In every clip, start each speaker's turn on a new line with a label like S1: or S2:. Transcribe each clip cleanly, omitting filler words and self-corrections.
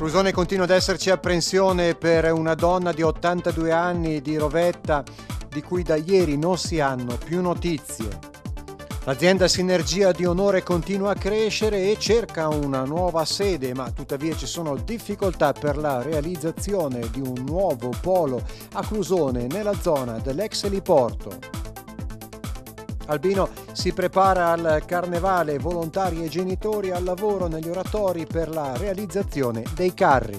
S1: Clusone continua ad esserci apprensione per una donna di 82 anni di Rovetta di cui da ieri non si hanno più notizie. L'azienda Sinergia di Onore continua a crescere e cerca una nuova sede, ma tuttavia ci sono difficoltà per la realizzazione di un nuovo polo a Clusone nella zona dell'ex eliporto. Albino si prepara al carnevale, volontari e genitori al lavoro negli oratori per la realizzazione dei carri.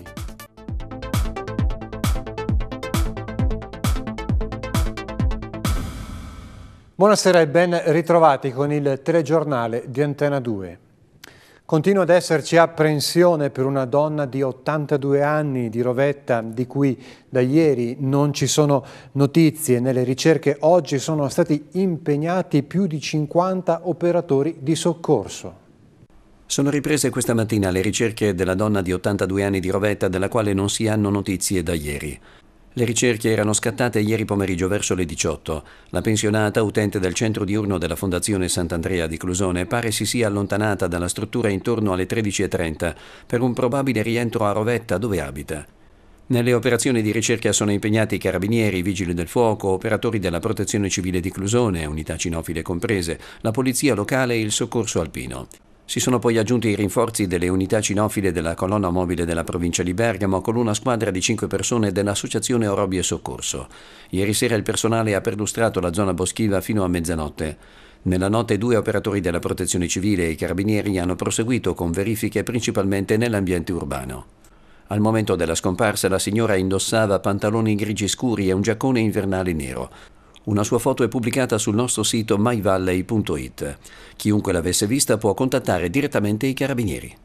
S1: Buonasera e ben ritrovati con il telegiornale di Antena 2. Continua ad esserci apprensione per una donna di 82 anni di Rovetta di cui da ieri non ci sono notizie. Nelle ricerche oggi sono stati impegnati più di 50 operatori di soccorso.
S2: Sono riprese questa mattina le ricerche della donna di 82 anni di Rovetta della quale non si hanno notizie da ieri. Le ricerche erano scattate ieri pomeriggio verso le 18. La pensionata, utente del centro diurno della Fondazione Sant'Andrea di Clusone, pare si sia allontanata dalla struttura intorno alle 13:30 per un probabile rientro a Rovetta dove abita. Nelle operazioni di ricerca sono impegnati carabinieri, vigili del fuoco, operatori della Protezione Civile di Clusone, unità cinofile comprese, la polizia locale e il soccorso alpino. Si sono poi aggiunti i rinforzi delle unità cinofile della colonna mobile della provincia di Bergamo con una squadra di 5 persone dell'associazione Orobi e Soccorso. Ieri sera il personale ha perlustrato la zona boschiva fino a mezzanotte. Nella notte 2 operatori della protezione civile e i carabinieri hanno proseguito con verifiche principalmente nell'ambiente urbano. Al momento della scomparsa la signora indossava pantaloni grigi scuri e un giaccone invernale nero. Una sua foto è pubblicata sul nostro sito myvalley.it. Chiunque l'avesse vista può contattare direttamente i carabinieri.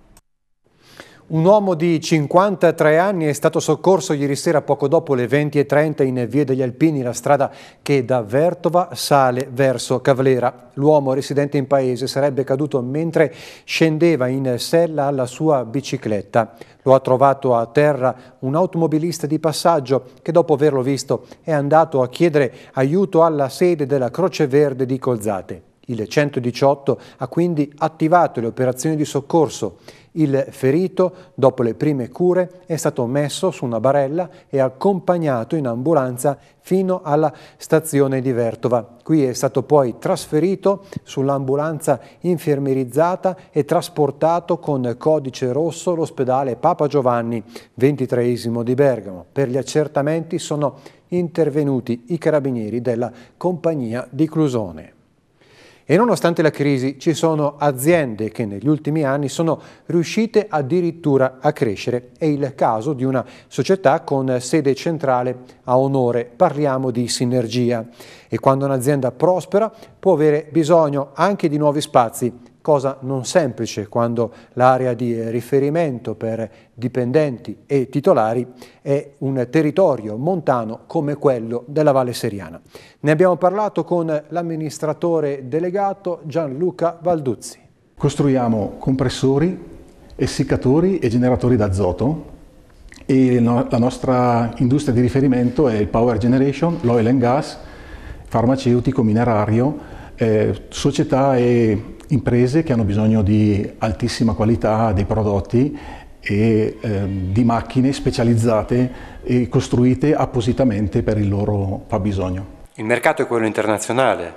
S1: Un uomo di 53 anni è stato soccorso ieri sera poco dopo le 20:30 in Via degli Alpini, la strada che da Vertova sale verso Cavlera. L'uomo residente in paese sarebbe caduto mentre scendeva in sella alla sua bicicletta. Lo ha trovato a terra un automobilista di passaggio che dopo averlo visto è andato a chiedere aiuto alla sede della Croce Verde di Colzate. Il 118 ha quindi attivato le operazioni di soccorso. Il ferito, dopo le prime cure, è stato messo su una barella e accompagnato in ambulanza fino alla stazione di Vertova. Qui è stato poi trasferito sull'ambulanza infermierizzata e trasportato con codice rosso all'ospedale Papa Giovanni XXIII di Bergamo. Per gli accertamenti sono intervenuti i carabinieri della compagnia di Clusone. E nonostante la crisi ci sono aziende che negli ultimi anni sono riuscite addirittura a crescere. È il caso di una società con sede centrale a Onore, parliamo di Sinergia. E quando un'azienda prospera può avere bisogno anche di nuovi spazi, cosa non semplice quando l'area di riferimento per dipendenti e titolari è un territorio montano come quello della Valle Seriana. Ne abbiamo parlato con l'amministratore delegato Gianluca Valduzzi.
S3: Costruiamo compressori, essiccatori e generatori d'azoto e la nostra industria di riferimento è il power generation, l'oil and gas, farmaceutico, minerario, società e imprese che hanno bisogno di altissima qualità dei prodotti e di macchine specializzate e costruite appositamente per il loro fabbisogno.
S1: Il mercato è quello internazionale.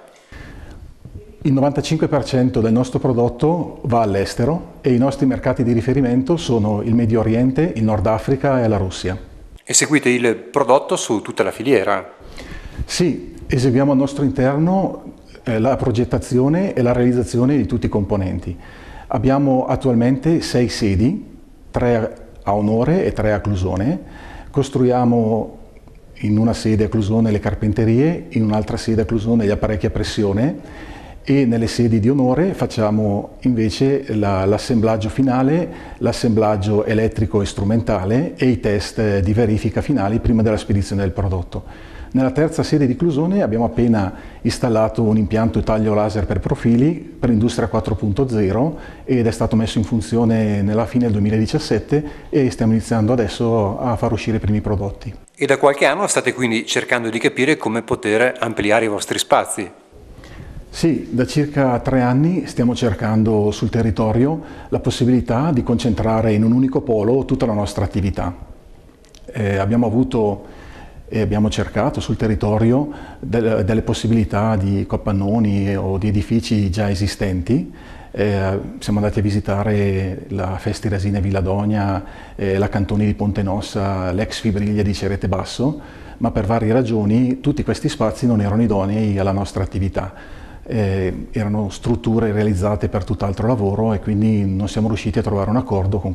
S3: Il 95% del nostro prodotto va all'estero e i nostri mercati di riferimento sono il Medio Oriente, il Nord Africa e la Russia.
S1: E seguite il prodotto su tutta la filiera?
S3: Sì, eseguiamo al nostro interno la progettazione e la realizzazione di tutti i componenti. Abbiamo attualmente 6 sedi, 3 a Onore e 3 a Clusone. Costruiamo in una sede a Clusone le carpenterie, in un'altra sede a Clusone gli apparecchi a pressione e nelle sedi di Onore facciamo invece l'assemblaggio finale, l'assemblaggio elettrico e strumentale e i test di verifica finali prima della spedizione del prodotto. Nella terza sede di Clusone abbiamo appena installato un impianto taglio laser per profili per Industria 4.0 ed è stato messo in funzione nella fine del 2017 e stiamo iniziando adesso a far uscire i primi prodotti.
S1: E da qualche anno state quindi cercando di capire come poter ampliare i vostri spazi?
S3: Sì, da circa 3 anni stiamo cercando sul territorio la possibilità di concentrare in un unico polo tutta la nostra attività. Abbiamo avuto e abbiamo cercato sul territorio delle possibilità di capannoni o di edifici già esistenti. Siamo andati a visitare la Festi Resine Villadonia, la Cantoni di Ponte Nossa, l'ex Fibriglia di Cerete Basso, ma per varie ragioni tutti questi spazi non erano idonei alla nostra attività. Erano strutture realizzate per tutt'altro lavoro e quindi non siamo riusciti a trovare un accordo con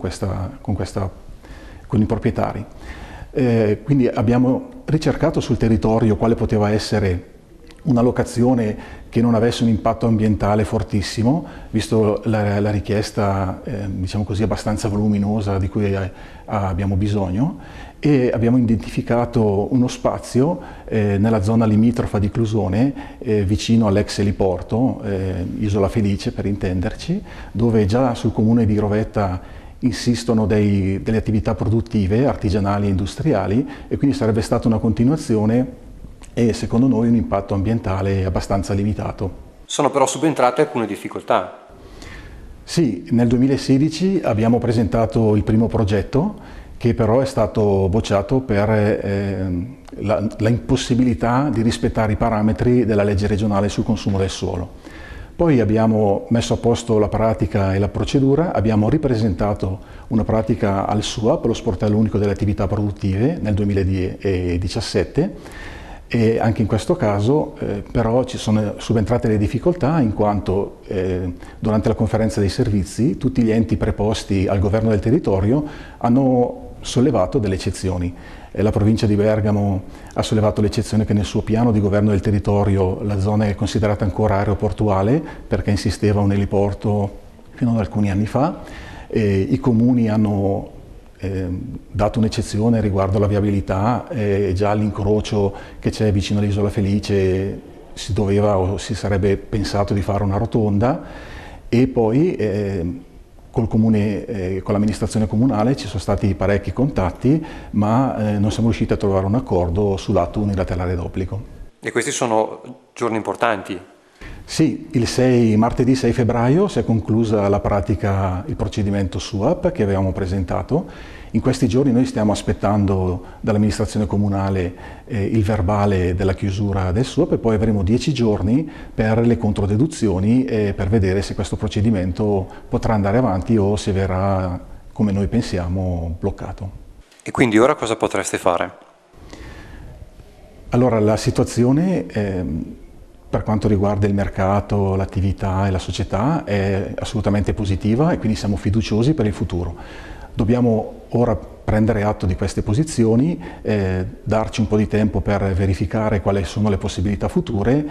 S3: i proprietari. Quindi abbiamo ricercato sul territorio quale poteva essere una locazione che non avesse un impatto ambientale fortissimo, visto la richiesta diciamo così, abbastanza voluminosa di cui abbiamo bisogno, e abbiamo identificato uno spazio nella zona limitrofa di Clusone, vicino all'ex eliporto, Isola Felice per intenderci, dove già sul comune di Rovetta insistono delle attività produttive, artigianali e industriali, e quindi sarebbe stata una continuazione e secondo noi un impatto ambientale abbastanza limitato.
S1: Sono però subentrate alcune difficoltà.
S3: Sì, nel 2016 abbiamo presentato il primo progetto che però è stato bocciato per la impossibilità di rispettare i parametri della legge regionale sul consumo del suolo. Poi abbiamo messo a posto la pratica e la procedura, abbiamo ripresentato una pratica al SUAP, lo sportello unico delle attività produttive, nel 2017 e anche in questo caso però ci sono subentrate le difficoltà in quanto durante la conferenza dei servizi tutti gli enti preposti al governo del territorio hanno sollevato delle eccezioni. La provincia di Bergamo ha sollevato l'eccezione che nel suo piano di governo del territorio la zona è considerata ancora aeroportuale perché insisteva un eliporto fino ad alcuni anni fa. I comuni hanno dato un'eccezione riguardo alla viabilità, già all'incrocio che c'è vicino all'Isola Felice si doveva o si sarebbe pensato di fare una rotonda e poi col comune, con l'amministrazione comunale ci sono stati parecchi contatti, ma non siamo riusciti a trovare un accordo sull'atto unilaterale d'obbligo.
S1: E questi sono giorni importanti?
S3: Sì, martedì 6 febbraio si è conclusa la pratica, il procedimento SUAP che avevamo presentato. In questi giorni noi stiamo aspettando dall'amministrazione comunale il verbale della chiusura del SUAP e poi avremo 10 giorni per le controdeduzioni e per vedere se questo procedimento potrà andare avanti o se verrà, come noi pensiamo, bloccato.
S1: E quindi ora cosa potreste fare?
S3: Allora, la situazione per quanto riguarda il mercato, l'attività e la società è assolutamente positiva e quindi siamo fiduciosi per il futuro. Dobbiamo ora prendere atto di queste posizioni, darci un po' di tempo per verificare quali sono le possibilità future,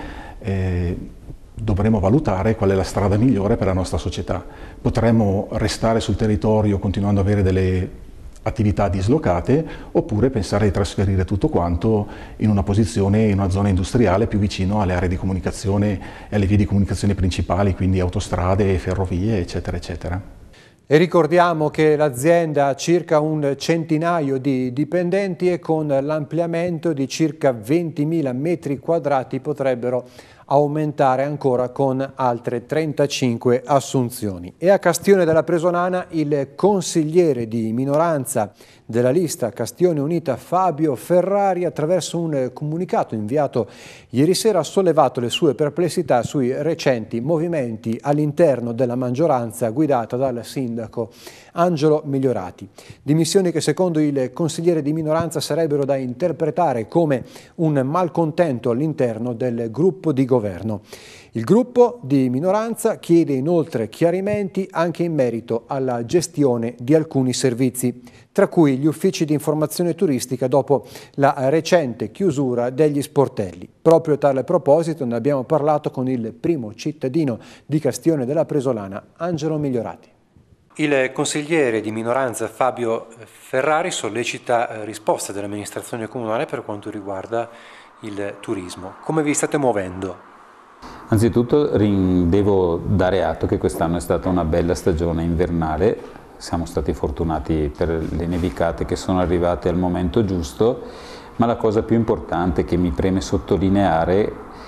S3: dovremo valutare qual è la strada migliore per la nostra società. Potremmo restare sul territorio continuando ad avere delle attività dislocate oppure pensare di trasferire tutto quanto in una posizione, in una zona industriale più vicino alle aree di comunicazione e alle vie di comunicazione principali, quindi autostrade, ferrovie, eccetera, eccetera.
S1: E ricordiamo che l'azienda ha circa un centinaio di dipendenti e con l'ampliamento di circa 20.000 metri quadrati potrebbero aumentare ancora con altre 35 assunzioni. E a Castione della Presolana il consigliere di minoranza della lista Castione Unita Fabio Ferrari, attraverso un comunicato inviato ieri sera, ha sollevato le sue perplessità sui recenti movimenti all'interno della maggioranza guidata dal sindaco Angelo Migliorati. Dimissioni che secondo il consigliere di minoranza sarebbero da interpretare come un malcontento all'interno del gruppo di governo. Il gruppo di minoranza chiede inoltre chiarimenti anche in merito alla gestione di alcuni servizi, tra cui gli uffici di informazione turistica dopo la recente chiusura degli sportelli. Proprio a tale proposito ne abbiamo parlato con il primo cittadino di Castione della Presolana, Angelo Migliorati. Il consigliere di minoranza Fabio Ferrari sollecita risposte dell'amministrazione comunale per quanto riguarda il turismo. Come vi state muovendo?
S4: Anzitutto devo dare atto che quest'anno è stata una bella stagione invernale, siamo stati fortunati per le nevicate che sono arrivate al momento giusto, ma la cosa più importante che mi preme sottolineare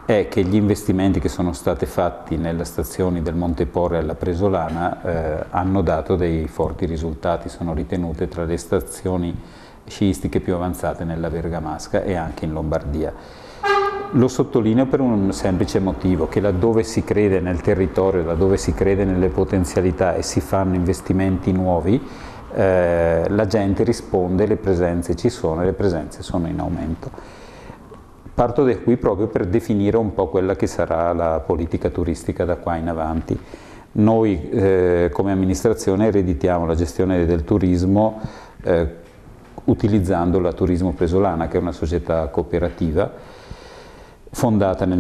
S4: è che gli investimenti che sono stati fatti nelle stazioni del Monte Porre alla Presolana hanno dato dei forti risultati, sono ritenute tra le stazioni sciistiche più avanzate nella Bergamasca e anche in Lombardia. Lo sottolineo per un semplice motivo, che laddove si crede nel territorio, laddove si crede nelle potenzialità e si fanno investimenti nuovi, la gente risponde, le presenze ci sono e le presenze sono in aumento. Parto da qui proprio per definire un po' quella che sarà la politica turistica da qua in avanti. Noi come amministrazione ereditiamo la gestione del turismo utilizzando la Turismo Presolana, che è una società cooperativa fondata nel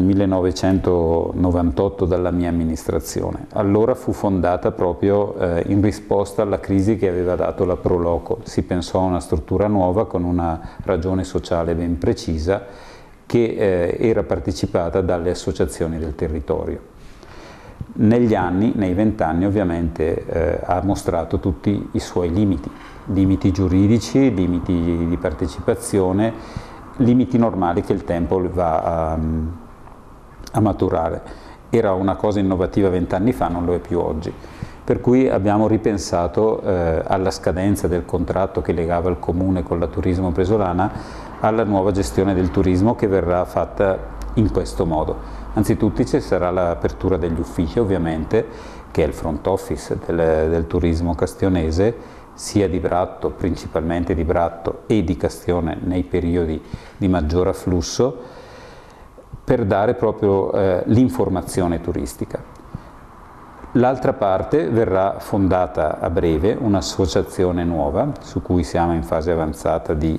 S4: 1998 dalla mia amministrazione. Allora fu fondata proprio in risposta alla crisi che aveva dato la Pro Loco. Si pensò a una struttura nuova con una ragione sociale ben precisa, che era partecipata dalle associazioni del territorio. Negli anni, nei 20 anni ovviamente, ha mostrato tutti i suoi limiti giuridici, limiti di partecipazione, limiti normali che il tempo va a maturare. Era una cosa innovativa 20 anni fa, non lo è più oggi. Per cui abbiamo ripensato alla scadenza del contratto che legava il comune con la Turismo Presolana alla nuova gestione del turismo, che verrà fatta in questo modo. Anzitutto ci sarà l'apertura degli uffici, ovviamente, che è il front office del turismo castionese, sia di Bratto, principalmente di Bratto, e di Castione nei periodi di maggior afflusso, per dare proprio l'informazione turistica. L'altra parte verrà fondata a breve un'associazione nuova, su cui siamo in fase avanzata di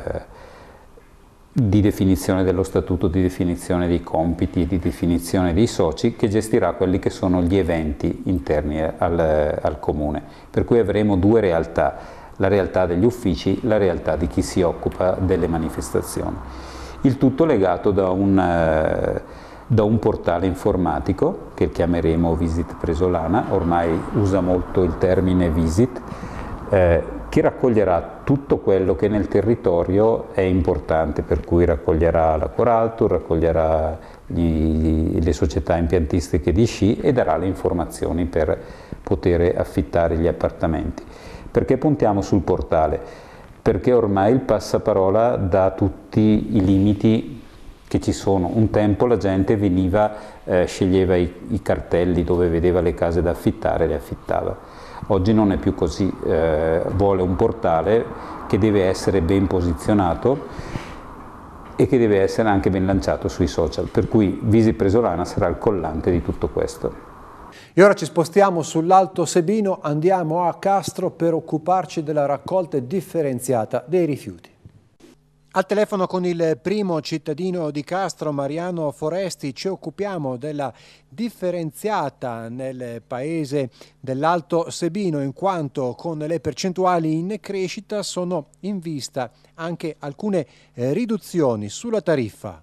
S4: definizione dello statuto, di definizione dei compiti e di definizione dei soci, che gestirà quelli che sono gli eventi interni al comune. Per cui avremo due realtà, la realtà degli uffici, la realtà di chi si occupa delle manifestazioni. Il tutto legato da un portale informatico che chiameremo Visit Presolana, ormai usa molto il termine Visit, che raccoglierà tutto quello che nel territorio è importante, per cui raccoglierà la Coraltour, raccoglierà le società impiantistiche di sci e darà le informazioni per poter affittare gli appartamenti. Perché puntiamo sul portale? Perché ormai il passaparola dà tutti i limiti che ci sono. Un tempo la gente veniva, sceglieva i cartelli dove vedeva le case da affittare e le affittava. Oggi non è più così, vuole un portale che deve essere ben posizionato e che deve essere anche ben lanciato sui social, per cui Visit Presolana sarà il collante di tutto questo.
S1: E ora ci spostiamo sull'Alto Sebino, andiamo a Castro per occuparci della raccolta differenziata dei rifiuti. Al telefono con il primo cittadino di Castro, Mariano Foresti, ci occupiamo della differenziata nel paese dell'Alto Sebino, in quanto con le percentuali in crescita sono in vista anche alcune riduzioni sulla tariffa.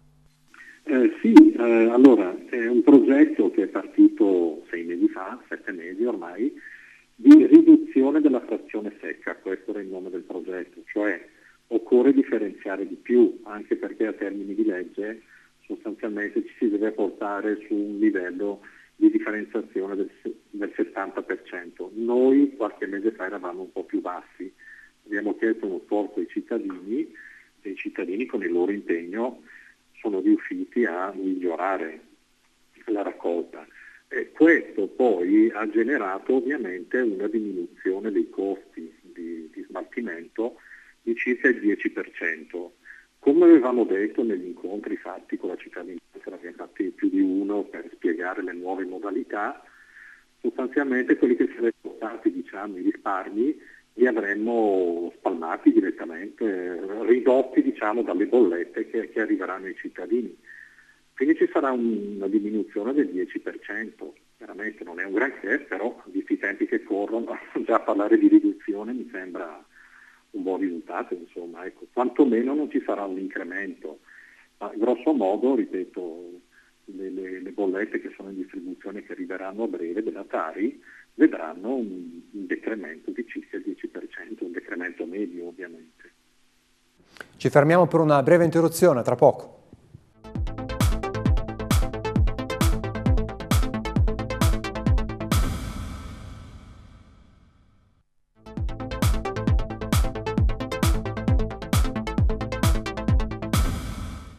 S5: Allora è un progetto che è partito 6 mesi fa, 7 mesi ormai, di riduzione della frazione secca. Questo era il nome del progetto, cioè occorre differenziare di più, anche perché a termini di legge sostanzialmente ci si deve portare su un livello di differenziazione del 70%. Noi qualche mese fa eravamo un po' più bassi, abbiamo chiesto uno sforzo ai cittadini e i cittadini con il loro impegno sono riusciti a migliorare la raccolta. Questo poi ha generato ovviamente una diminuzione dei costi di smaltimento di circa il 10%. Come avevamo detto negli incontri fatti con la cittadinanza, ne abbiamo fatti più di uno per spiegare le nuove modalità, sostanzialmente quelli che sarebbero stati i risparmi li avremmo spalmati direttamente, ridotti dalle bollette che arriveranno ai cittadini. Quindi ci sarà una diminuzione del 10%. Chiaramente non è un granché, però visti i tempi che corrono, già parlare di riduzione mi sembra un buon risultato, insomma, ecco, quantomeno non ci sarà un incremento, ma grosso modo, ripeto, le bollette che sono in distribuzione che arriveranno a breve della Tari vedranno un decremento di circa il 10%, un decremento medio ovviamente.
S1: Ci fermiamo per una breve interruzione, tra poco.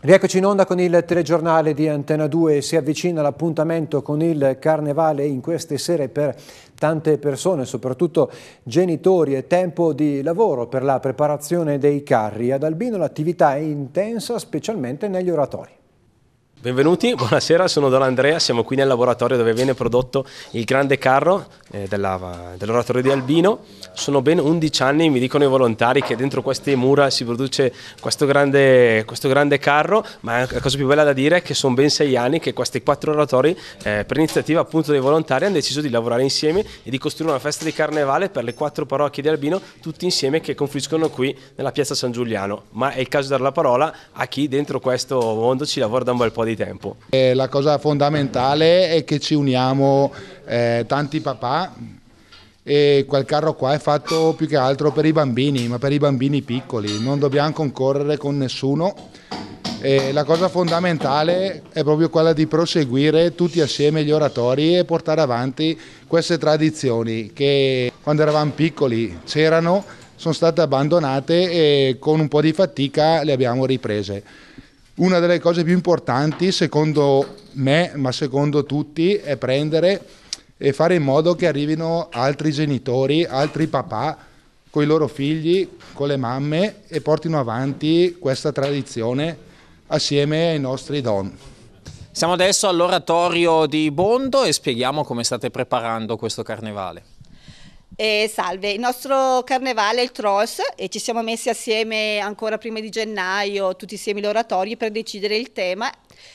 S1: Rieccoci in onda con il telegiornale di Antena 2. Si avvicina l'appuntamento con il Carnevale. In queste sere per tante persone, soprattutto genitori, è tempo di lavoro per la preparazione dei carri. Ad Albino l'attività è intensa, specialmente negli oratori.
S6: Benvenuti, buonasera, sono Don Andrea, siamo qui nel laboratorio dove viene prodotto il grande carro dell'oratorio di Albino. Sono ben 11 anni, mi dicono i volontari, che dentro queste mura si produce questo grande carro, ma la cosa più bella da dire è che sono ben 6 anni che questi 4 oratori, per iniziativa appunto dei volontari, hanno deciso di lavorare insieme e di costruire una festa di carnevale per le 4 parrocchie di Albino, tutti insieme, che confluiscono qui nella piazza San Giuliano. Ma è il caso di dare la parola a chi dentro questo mondo ci lavora da un bel po' di tempo.
S7: La cosa fondamentale è che ci uniamo tanti papà, e quel carro qua è fatto più che altro per i bambini, ma per i bambini piccoli, non dobbiamo concorrere con nessuno. La cosa fondamentale è proprio quella di proseguire tutti assieme gli oratori e portare avanti queste tradizioni che quando eravamo piccoli c'erano, sono state abbandonate e con un po' di fatica le abbiamo riprese. Una delle cose più importanti, secondo me, ma secondo tutti, è prendere e fare in modo che arrivino altri genitori, altri papà, con i loro figli, con le mamme, e portino avanti questa tradizione assieme ai nostri don.
S8: Siamo adesso all'oratorio di Bondo e spieghiamo come state preparando questo carnevale.
S9: Salve, il nostro carnevale è il Trolls e ci siamo messi assieme ancora prima di gennaio, tutti insieme gli oratori, per decidere il tema,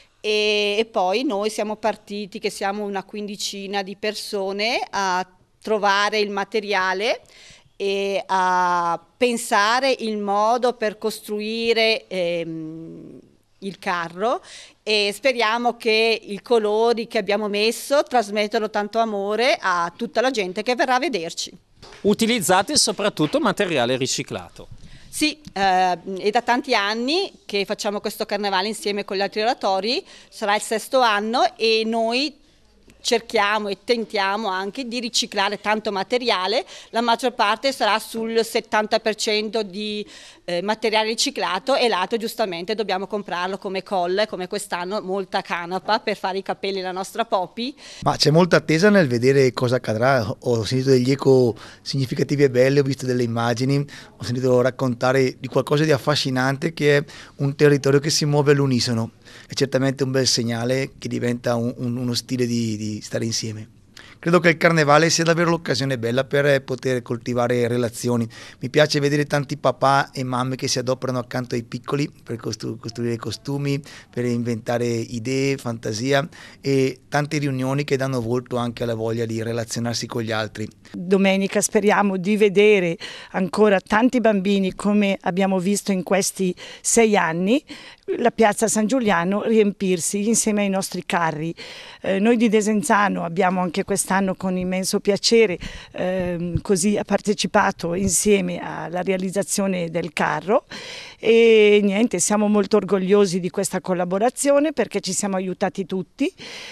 S9: e poi noi siamo partiti, che siamo una quindicina di persone, a trovare il materiale e a pensare il modo per costruire il carro, e speriamo che i colori che abbiamo messo trasmettano tanto amore a tutta la gente che verrà a vederci.
S8: Utilizzate soprattutto materiale riciclato.
S9: Sì, è da tanti anni che facciamo questo carnevale insieme con gli altri oratori, sarà il 6° anno, e noi cerchiamo e tentiamo anche di riciclare tanto materiale. La maggior parte sarà sul 70% di materiale riciclato, e l'altro giustamente dobbiamo comprarlo come colle, come quest'anno molta canapa per fare i capelli alla nostra Poppy.
S10: Ma c'è molta attesa nel vedere cosa accadrà. Ho sentito degli eco significativi e belli, ho visto delle immagini, ho sentito raccontare di qualcosa di affascinante, che è un territorio che si muove all'unisono. È certamente un bel segnale che diventa uno stile di stare insieme. Credo che il carnevale sia davvero l'occasione bella per poter coltivare relazioni. Mi piace vedere tanti papà e mamme che si adoperano accanto ai piccoli per costruire costumi, per inventare idee, fantasia, e tante riunioni che danno volto anche alla voglia di relazionarsi con gli altri.
S11: Domenica speriamo di vedere ancora tanti bambini, come abbiamo visto in questi 6 anni, la piazza San Giuliano riempirsi insieme ai nostri carri. Noi di Desenzano abbiamo anche quest'anno con immenso piacere così partecipato insieme alla realizzazione del carro, e niente, siamo molto orgogliosi di questa collaborazione, perché ci siamo aiutati tutti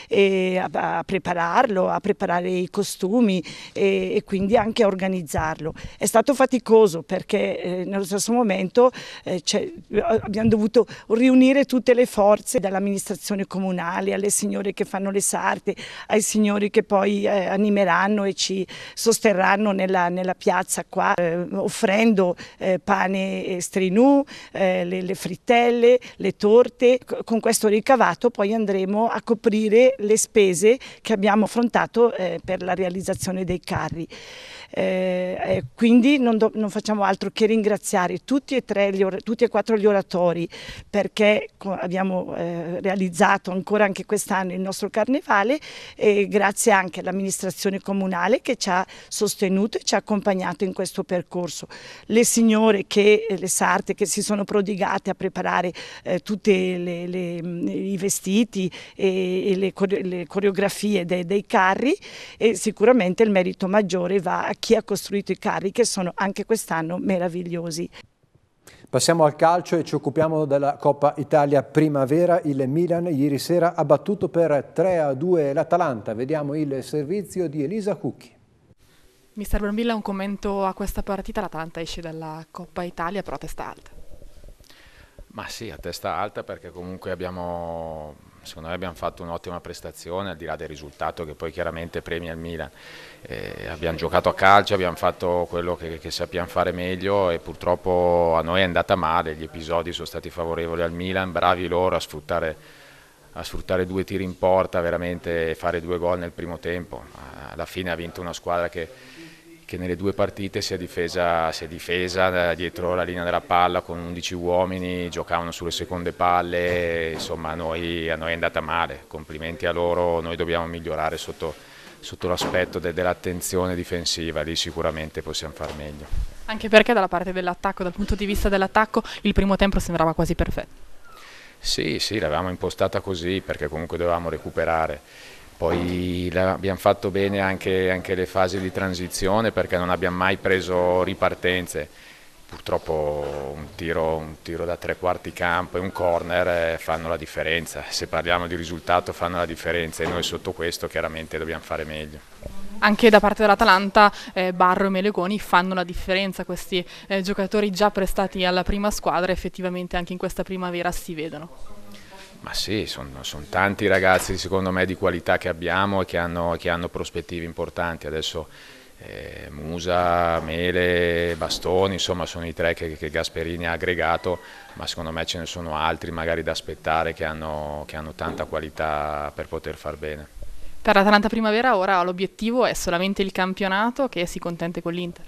S11: a prepararlo, a preparare i costumi e quindi anche a organizzarlo. È stato faticoso, perché nello stesso momento abbiamo dovuto riunire tutte le forze, dall'amministrazione comunale alle signore che fanno le sarte, ai signori che poi animeranno e ci sosterranno nella piazza qua, offrendo pane e strinù, le frittelle, le torte. Con questo ricavato poi andremo a coprire le spese che abbiamo affrontato per la realizzazione dei carri. Quindi non facciamo altro che ringraziare tutti e 4 gli oratori, perché abbiamo realizzato anche quest'anno il nostro carnevale, e grazie anche all'amministrazione comunale che ci ha sostenuto e ci ha accompagnato in questo percorso. Le signore le sarte che si sono prodigate a preparare tutti i vestiti e le coreografie dei carri, e sicuramente il merito maggiore va a chi ha costruito i carri, che sono anche quest'anno meravigliosi.
S1: Passiamo al calcio e ci occupiamo della Coppa Italia Primavera. Il Milan ieri sera ha battuto per 3-2 l'Atalanta. Vediamo il servizio di Elisa Cucchi.
S12: Mister Brambilla, un commento a questa partita. L'Atalanta esce dalla Coppa Italia però a testa alta.
S13: Ma sì, a testa alta, perché comunque secondo me abbiamo fatto un'ottima prestazione, al di là del risultato che poi chiaramente premia il Milan. Abbiamo giocato a calcio, abbiamo fatto quello che sappiamo fare meglio e purtroppo a noi è andata male, gli episodi sono stati favorevoli al Milan, bravi loro a sfruttare 2 tiri in porta veramente e fare 2 gol nel primo tempo. Alla fine ha vinto una squadra che nelle 2 partite si è difesa dietro la linea della palla con 11 uomini, giocavano sulle seconde palle, insomma a noi è andata male, complimenti a loro, noi dobbiamo migliorare sotto l'aspetto dell'attenzione difensiva, lì sicuramente possiamo far meglio.
S12: Anche perché dalla parte dell'attacco, dal punto di vista dell'attacco, il primo tempo sembrava quasi perfetto.
S13: Sì, l'avevamo impostata così perché comunque dovevamo recuperare. Poi abbiamo fatto bene anche le fasi di transizione perché non abbiamo mai preso ripartenze. Purtroppo un tiro da 3/4 campo e un corner fanno la differenza. Se parliamo di risultato fanno la differenza e noi sotto questo chiaramente dobbiamo fare meglio.
S12: Anche da parte dell'Atalanta Barro e Melegoni fanno la differenza, questi giocatori già prestati alla prima squadra effettivamente anche in questa primavera si vedono.
S13: Ma sì, sono tanti ragazzi secondo me di qualità che abbiamo e che hanno prospettive importanti. Adesso Musa, Mele, Bastoni, insomma sono i 3 che Gasperini ha aggregato, ma secondo me ce ne sono altri magari da aspettare che hanno tanta qualità per poter far bene.
S12: Per l'Atalanta Primavera ora l'obiettivo è solamente il campionato, che si contente con l'Inter?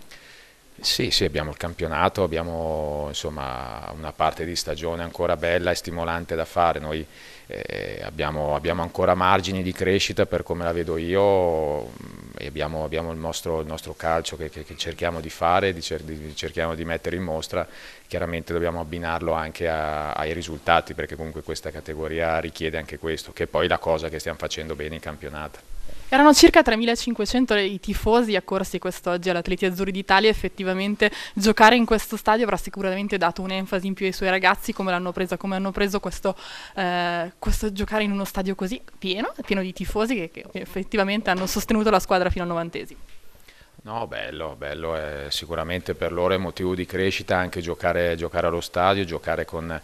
S13: Sì, abbiamo il campionato, abbiamo insomma una parte di stagione ancora bella e stimolante da fare. Noi abbiamo ancora margini di crescita per come la vedo io e abbiamo il nostro calcio che cerchiamo di fare, cerchiamo di mettere in mostra. Chiaramente dobbiamo abbinarlo anche ai risultati perché comunque questa categoria richiede anche questo, che è poi la cosa che stiamo facendo bene in campionato.
S12: Erano circa 3.500 i tifosi accorsi quest'oggi all'Atleti Azzurri d'Italia, effettivamente giocare in questo stadio avrà sicuramente dato un'enfasi in più ai suoi ragazzi, come hanno preso questo giocare in uno stadio così pieno di tifosi che effettivamente hanno sostenuto la squadra fino al 90°.
S13: No, bello, sicuramente per loro è motivo di crescita anche giocare allo stadio, giocare con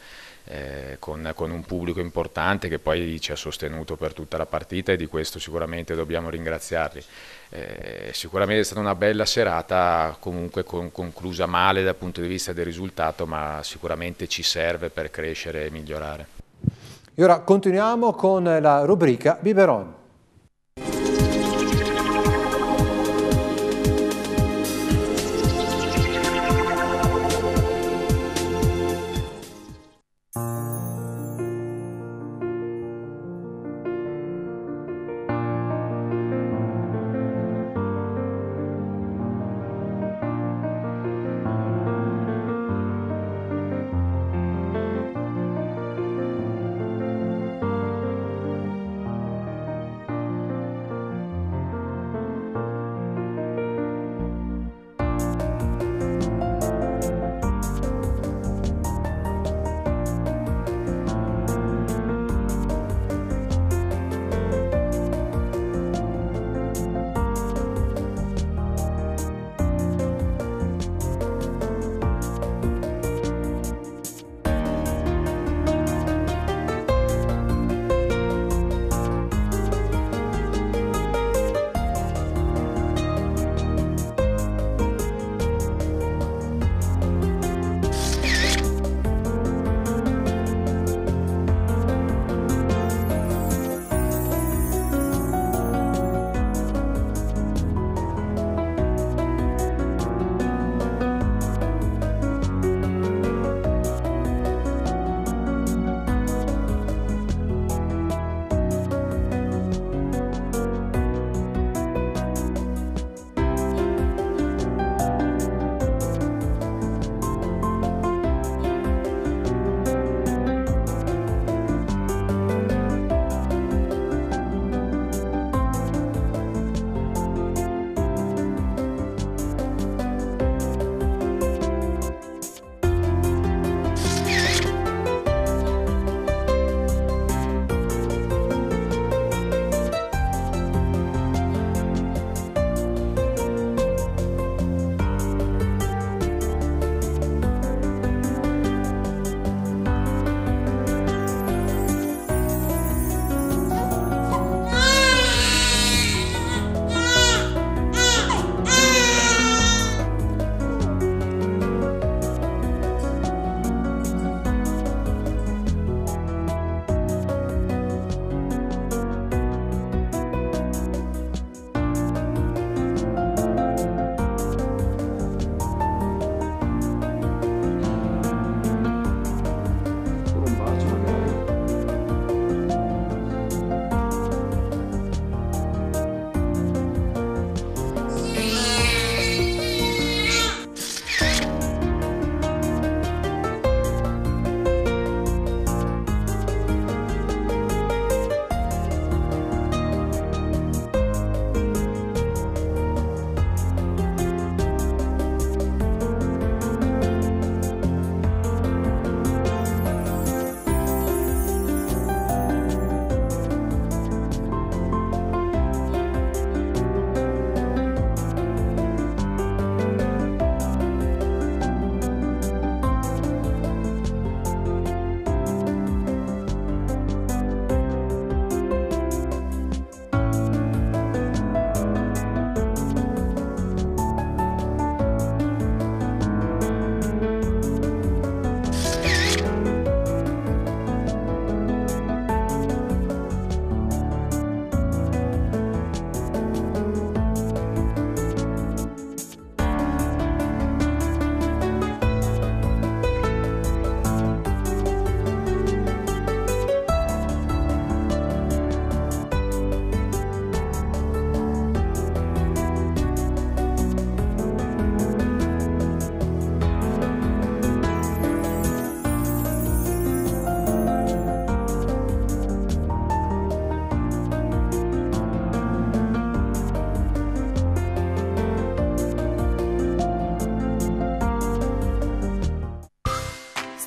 S13: un pubblico importante che poi ci ha sostenuto per tutta la partita e di questo sicuramente dobbiamo ringraziarli. Sicuramente è stata una bella serata, comunque conclusa male dal punto di vista del risultato, ma sicuramente ci serve per crescere e migliorare.
S1: E ora continuiamo con la rubrica Biberon.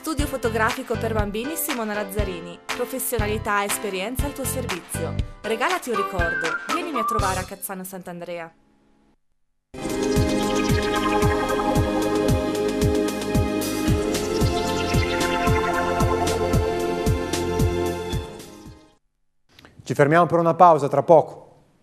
S14: Studio fotografico per bambini Simona Lazzarini. Professionalità e esperienza al tuo servizio. Regalati un ricordo. Vienimi a trovare a Cazzano Sant'Andrea.
S1: Ci fermiamo per una pausa, tra poco.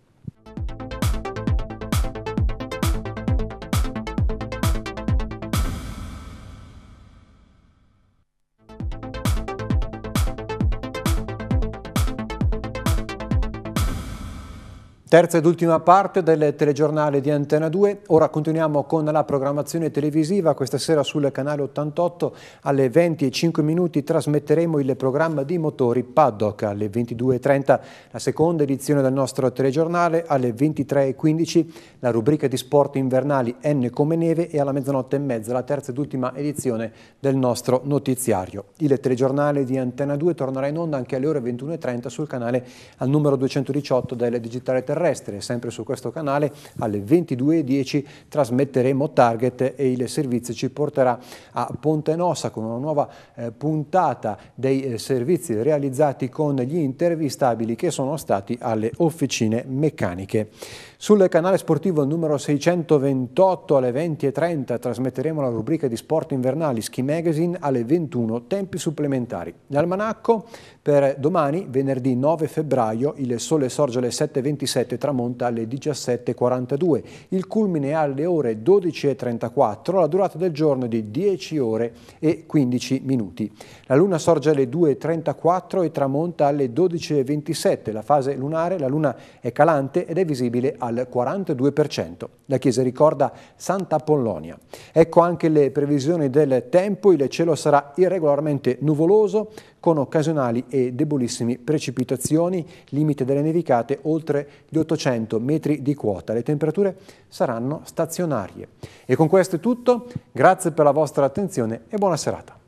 S1: Terza ed ultima parte del telegiornale di Antena 2, ora continuiamo con la programmazione televisiva. Questa sera sul canale 88 alle 20:05 trasmetteremo il programma di motori Paddock, alle 22:30 la seconda edizione del nostro telegiornale, alle 23:15 la rubrica di sport invernali N come neve e alla 00:30 la terza ed ultima edizione del nostro notiziario. Il telegiornale di Antena 2 tornerà in onda anche alle ore 21:30 sul canale al numero 218 del digitale terrestre. Sempre su questo canale alle 22:10 trasmetteremo Target e il servizio ci porterà a Ponte Nossa con una nuova puntata dei servizi realizzati con gli intervistabili che sono stati alle officine meccaniche. Sul canale sportivo numero 628 alle 20:30 trasmetteremo la rubrica di sport invernali Ski Magazine alle 21, tempi supplementari. L'almanacco per domani, venerdì 9 febbraio, il sole sorge alle 7:27 e tramonta alle 17:42. Il culmine è alle ore 12:34, la durata del giorno è di 10 ore e 15 minuti. La luna sorge alle 2:34 e tramonta alle 12:27. La fase lunare, la luna è calante ed è visibile al 42%. La chiesa ricorda Santa Apollonia. Ecco anche le previsioni del tempo. Il cielo sarà irregolarmente nuvoloso con occasionali e debolissime precipitazioni, limite delle nevicate oltre gli 800 metri di quota. Le temperature saranno stazionarie. E con questo è tutto, grazie per la vostra attenzione e buona serata.